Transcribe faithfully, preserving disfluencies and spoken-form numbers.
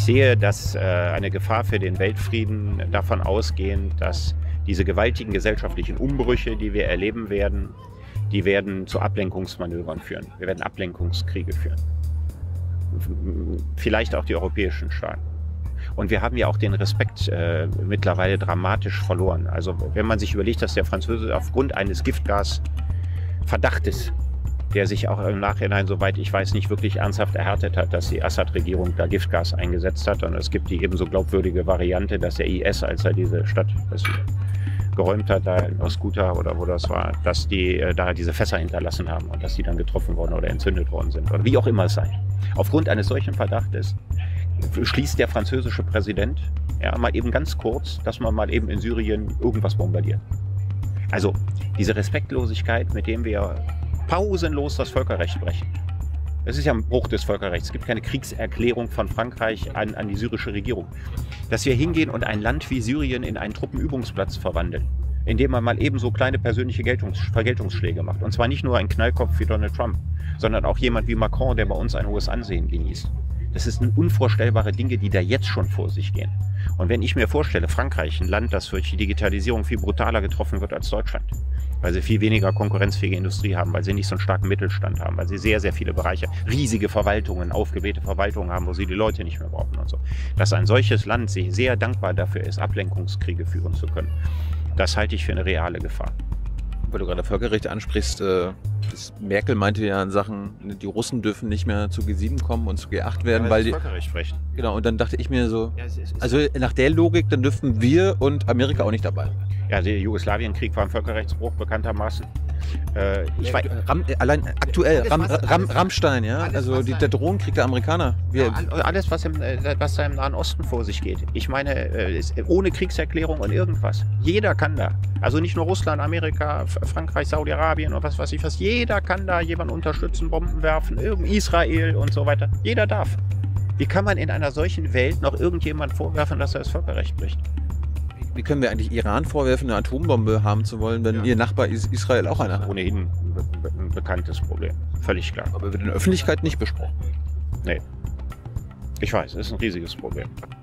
Ich sehe, dass äh, eine Gefahr für den Weltfrieden davon ausgehend, dass diese gewaltigen gesellschaftlichen Umbrüche, die wir erleben werden, die werden zu Ablenkungsmanövern führen. Wir werden Ablenkungskriege führen. Vielleicht auch die europäischen Staaten. Und wir haben ja auch den Respekt äh, mittlerweile dramatisch verloren. Also wenn man sich überlegt, dass der Franzose aufgrund eines Giftgasverdachtes, der sich auch im Nachhinein, soweit ich weiß, nicht wirklich ernsthaft erhärtet hat, dass die Assad-Regierung da Giftgas eingesetzt hat. Und es gibt die ebenso glaubwürdige Variante, dass der I S, als er diese Stadt das geräumt hat, da in Osguta oder wo das war, dass die äh, da diese Fässer hinterlassen haben und dass die dann getroffen worden oder entzündet worden sind oder wie auch immer es sei. Aufgrund eines solchen Verdachtes schließt der französische Präsident ja, mal eben ganz kurz, dass man mal eben in Syrien irgendwas bombardiert. Also diese Respektlosigkeit, mit dem wir pausenlos das Völkerrecht brechen. Das ist ja ein Bruch des Völkerrechts. Es gibt keine Kriegserklärung von Frankreich an, an die syrische Regierung. Dass wir hingehen und ein Land wie Syrien in einen Truppenübungsplatz verwandeln, indem man mal eben so kleine persönliche Geltungs Vergeltungsschläge macht. Und zwar nicht nur ein Knallkopf wie Donald Trump, sondern auch jemand wie Macron, der bei uns ein hohes Ansehen genießt. Das sind unvorstellbare Dinge, die da jetzt schon vor sich gehen. Und wenn ich mir vorstelle, Frankreich, ein Land, das durch die Digitalisierung viel brutaler getroffen wird als Deutschland, weil sie viel weniger konkurrenzfähige Industrie haben, weil sie nicht so einen starken Mittelstand haben, weil sie sehr, sehr viele Bereiche, riesige Verwaltungen, aufgeblähte Verwaltungen haben, wo sie die Leute nicht mehr brauchen und so. Dass ein solches Land sich sehr dankbar dafür ist, Ablenkungskriege führen zu können, das halte ich für eine reale Gefahr. Weil du gerade Völkerrecht ansprichst, äh, das Merkel meinte ja in Sachen, die Russen dürfen nicht mehr zu G sieben kommen und zu G acht werden, ja, weil, weil die Völkerrecht sprechen. Genau, und dann dachte ich mir so, ja, es ist, es also nach der Logik, dann dürften wir und Amerika auch nicht dabei. Ja, der Jugoslawienkrieg war ein Völkerrechtsbruch bekanntermaßen. Äh, ich ja, Ram, allein aktuell, alles, Ram, was, Ram, Rammstein, ja, alles, also die, der Drohnenkrieg der Amerikaner. Wir, ja, alles, was, im, was da im Nahen Osten vor sich geht. Ich meine, ohne Kriegserklärung und irgendwas. Jeder kann da. Also nicht nur Russland, Amerika, Frankreich, Saudi-Arabien und was weiß ich was. Jeder kann da jemanden unterstützen, Bomben werfen, Israel und so weiter. Jeder darf. Wie kann man in einer solchen Welt noch irgendjemand vorwerfen, dass er das Völkerrecht bricht? Wie können wir eigentlich Iran vorwerfen, eine Atombombe haben zu wollen, wenn ja. ihr Nachbar Israel auch eine hat? Ohnehin ein bekanntes Problem. Völlig klar. Aber wird in der Öffentlichkeit nicht besprochen. Nee. Ich weiß, es ist ein riesiges Problem.